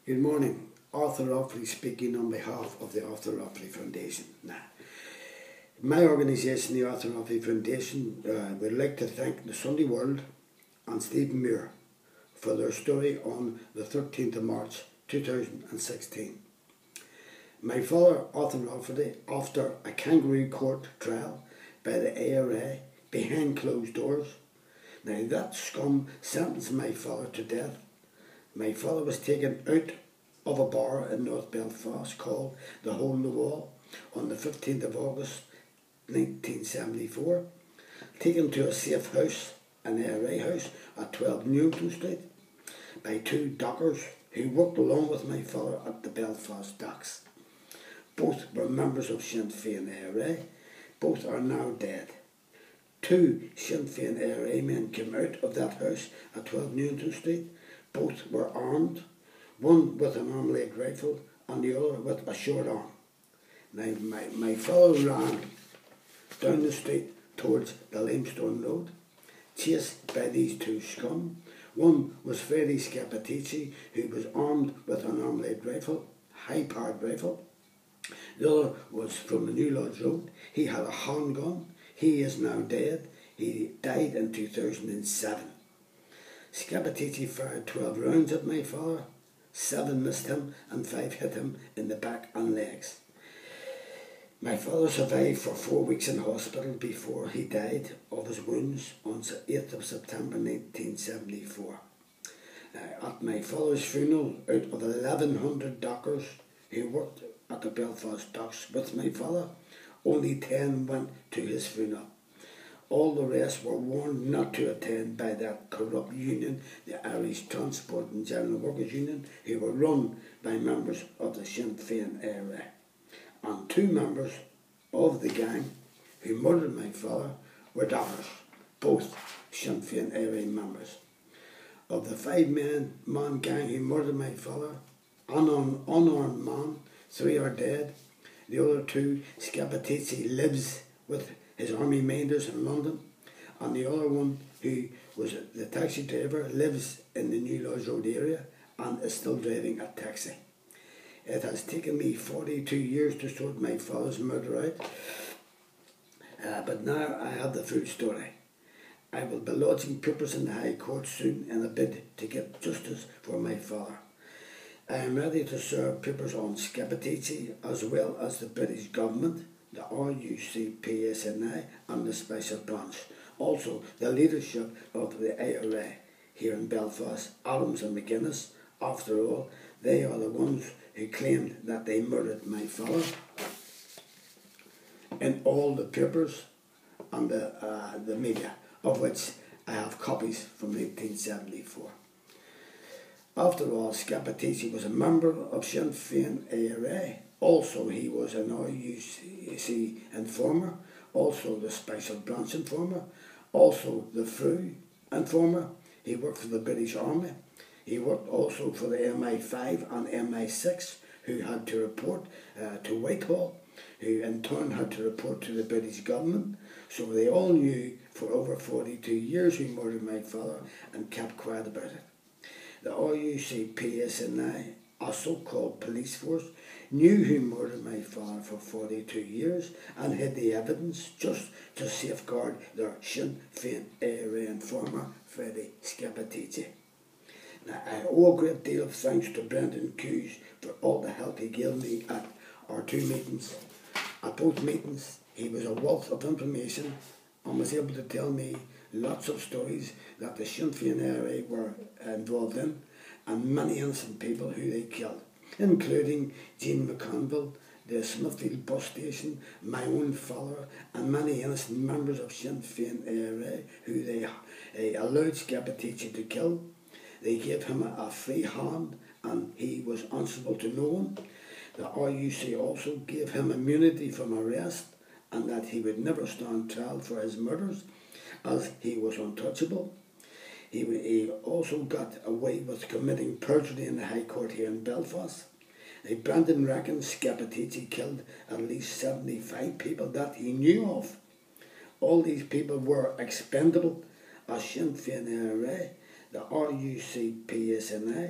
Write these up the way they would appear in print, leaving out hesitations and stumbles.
Good morning. Arthur Offaly speaking on behalf of the Arthur Offaly Foundation. My organisation, the Arthur Offaly Foundation, would like to thank the Sunday World and Stephen Muir for their story on the 13th of March 2016. My father, Arthur Offaly, after a kangaroo court trial by the ARA behind closed doors, now that scum sentenced my father to death. My father was taken out of a bar in North Belfast called the Hole in the Wall on the 15th of August 1974, taken to a safe house, an ARA house at 12 Newton Street, by two dockers who worked along with my father at the Belfast docks. Both were members of Sinn Féin ARA. Both are now dead. Two Sinn Féin ARA men came out of that house at 12 Newton Street. Both were armed, one with an arm-leg rifle and the other with a short arm. Now, my father ran down the street towards the Limestone Road, chased by these two scum. One was Freddie Scappaticci, who was armed with an arm-leg rifle, high-powered rifle. The other was from the New Lodge Road. He had a handgun. He is now dead. He died in 2007. Scappaticci fired 12 rounds at my father. 7 missed him and 5 hit him in the back and legs. My father survived for 4 weeks in hospital before he died of his wounds on the 8th of September 1974. At my father's funeral, out of 1,100 dockers who worked at the Belfast docks with my father, only 10 went to his funeral. All the rest were warned not to attend by that corrupt union, the Irish Transport and General Workers Union, who were run by members of the Sinn Féin ARA. And 2 members of the gang who murdered my father were dockers, both Sinn Féin ARA members. Of the 5-man gang who murdered my father, an unarmed man, 3 are dead. The other 2, Scappaticci lives with his army minders in London, and the other one, who was the taxi driver, lives in the New Lodge Road area and is still driving a taxi. It has taken me 42 years to sort my father's murder out, but now I have the full story. I will be lodging papers in the High Court soon in a bid to get justice for my father. I am ready to serve papers on Scappaticci as well as the British government, the RUC PSNI and the Special Branch. Also the leadership of the ARA here in Belfast, Adams and McGuinness. After all, they are the ones who claimed that they murdered my father in all the papers and the media, of which I have copies from 1974. After all, Scappaticci was a member of Sinn Féin ARA. Also, he was an RUC informer, also the Special Branch informer, also the FRU informer. He worked for the British Army. He worked also for the MI5 and MI6, who had to report to Whitehall, who in turn had to report to the British government. So they all knew for over 42 years who murdered my father and kept quiet about it. The RUC PSNI, a so-called police force, knew who murdered my father for 42 years and hid the evidence just to safeguard their Sinn Féin ARA informer, Freddie Scappaticci. Now, I owe a great deal of thanks to Brendan Hughes for all the help he gave me at our 2 meetings. At both meetings, he was a wealth of information and was able to tell me lots of stories that the Sinn Féin ARA were involved in, and many innocent people who they killed, including Jean McConville, the Smithfield bus station, my own father, and many innocent members of Sinn Féin ARA who they allowed Scappaticci to kill. They gave him a free hand and he was answerable to no one. The RUC also gave him immunity from arrest and that he would never stand trial for his murders, as he was untouchable. He also got away with committing perjury in the High Court here in Belfast. Brendan reckons Scappaticci killed at least 75 people that he knew of. All these people were expendable as Sinn Féin ARA, the RUC PSNI,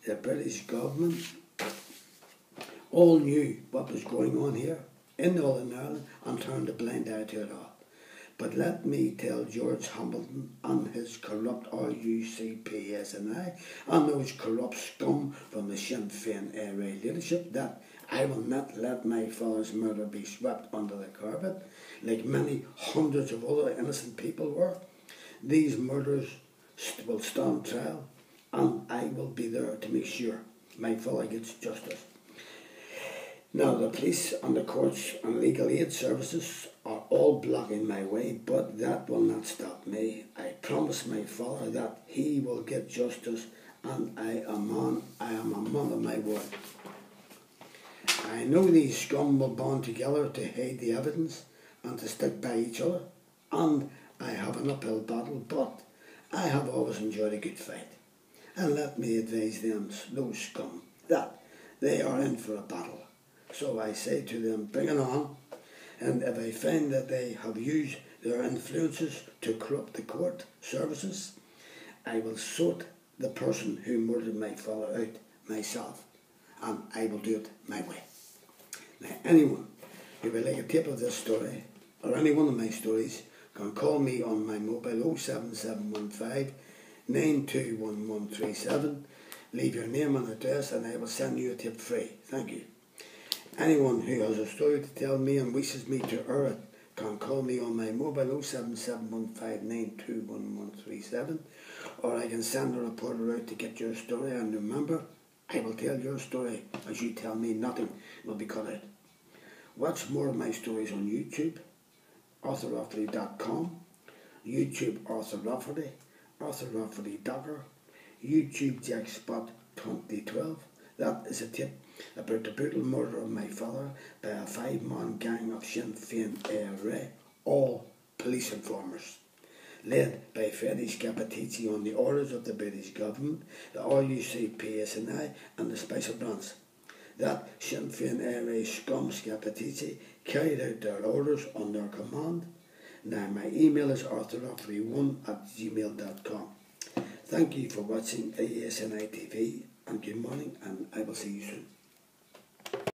the British government all knew what was going on here in Northern Ireland and turned a blind eye to it all. But let me tell George Hamilton and his corrupt RUCPSNI and those corrupt scum from the Sinn Féin ARA leadership that I will not let my father's murder be swept under the carpet like many hundreds of other innocent people were. These murders will stand trial, and I will be there to make sure my father gets justice. Now, the police and the courts and legal aid services are all blocking my way, but that will not stop me. I promise my father that he will get justice, and I am a man of my word. I know these scum will band together to hide the evidence and to stick by each other, and I have an uphill battle, but I have always enjoyed a good fight. And let me advise them, those scum, that they are in for a battle. So I say to them, bring it on, and if I find that they have used their influences to corrupt the court services, I will sort the person who murdered my father out myself, and I will do it my way. Now, anyone who would like a tape of this story, or any one of my stories, can call me on my mobile 07715 921137. Leave your name and address and I will send you a tip free. Thank you. Anyone who has a story to tell me and wishes me to air it can call me on my mobile 07715 921137, or I can send a reporter out to get your story, and remember, I will tell your story as you tell me. Nothing will be cut out. Watch more of my stories on YouTube, ArthurRafferty.com, YouTube Arthur Rafferty, Arthur Rafferty Docker, YouTube Jackspot 2012. That is a tip about the brutal murder of my father by a 5-man gang of Sinn Féin ARA, all police informers, led by Freddie Scappaticci on the orders of the British government, the RUCPSNI and the Special Branch. That Sinn Féin ARA scum Scappaticci carried out their orders on their command. Now my email is arthurrafferty1@gmail.com. Thank you for watching ASNI TV, and good morning, and I will see you soon.